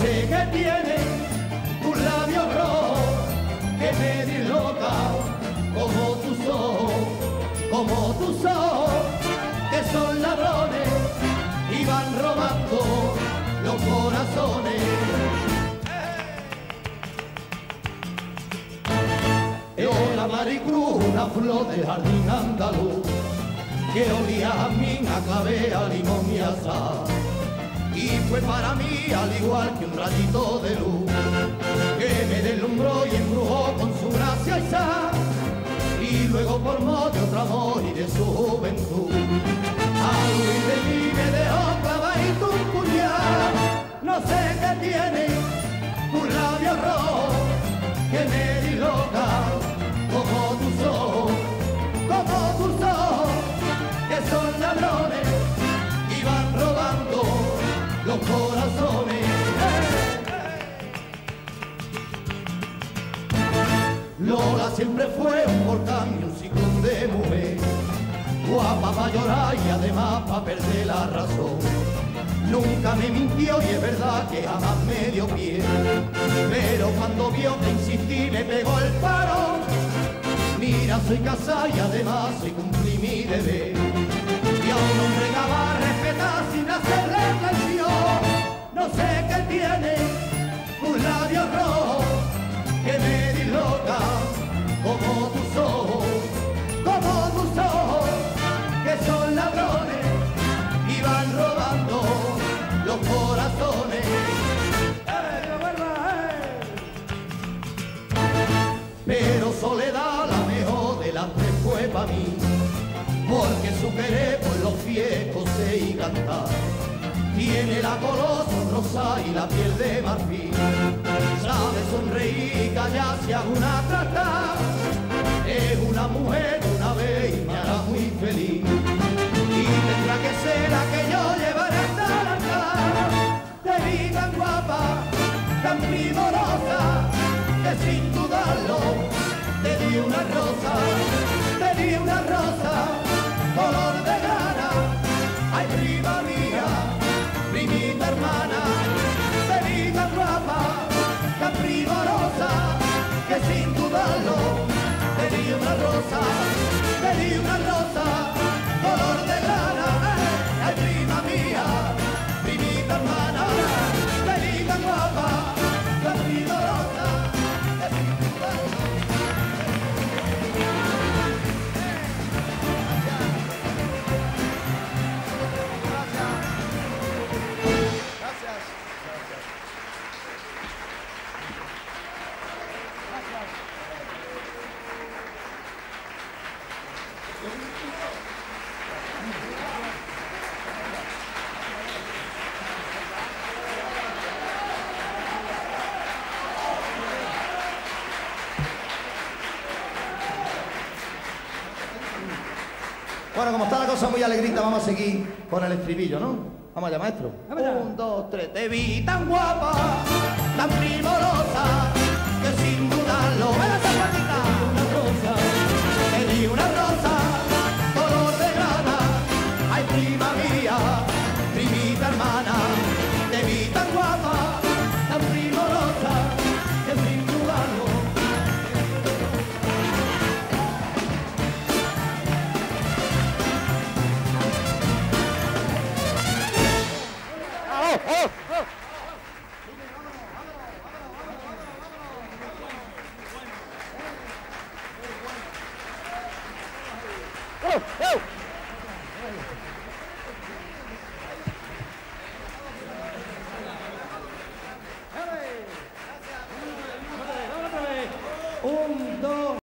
sé qué tiene tus labios rojos que me disloca como tus ojos, que son ladrones y van robando los corazones. Yo la Maricruz, una flor del jardín andaluz, que olía a jazmín, a clavé, a limón y a sal. Y fue para mí al igual que un rayito de luz, que me deslumbró y embrujó con su gracia y sal. Y luego formó de otro amor y de su juventud. A Luis de mí me dejó clavadito un puñal. No sé qué tiene tus labios rojos que me disloca como tus ojos, que son ladrones y van robando los corazones. Lola siempre fue un volcán y un ciclón de mujer, guapa para llorar y además para perder la razón. Nunca me mintió y es verdad que jamás me dio pie, pero cuando vio que insistí me pegó el paro. Mira, soy casada y además soy cumplí mi deber, y a un hombre que va a respetar sin hacerle traición. No sé qué tiene tus labios rojos que me disloca como tus ojos, que son ladrones y van robando los corazones. Pero Soledad, la mejor de las tres fue para mí, porque su querer por los pies coser y cantar. Tiene la color rosa y la piel de marfil, sabe sonreír y callarse a una trata. Es una mujer de una vez y me hará muy feliz, y tendrá que ser la que yo llevaré hasta la altar. Te vi tan guapa, tan primorosa, que sin dudarlo te di una rosa, color de grana. Ay, prima mía, primita hermana, te vi tan guapa, tan primorosa, que sin dudarlo te di una rosa, color de grana. Ay, prima mía, primita hermana, te vi tan guapa, tan primorosa, que sin dudarlo. Bueno, como está la cosa muy alegrita, vamos a seguir con el estribillo, ¿no? Vamos allá, maestro. 1, 2, 3. Te vi tan guapa, tan primorosa, que sin dudarlo, ven esa patita, una rosa, te di una rosa, color de grana. Ay, prima mía, primita hermana, te vi tan guapa, tan primorosa, que sin dudarlo.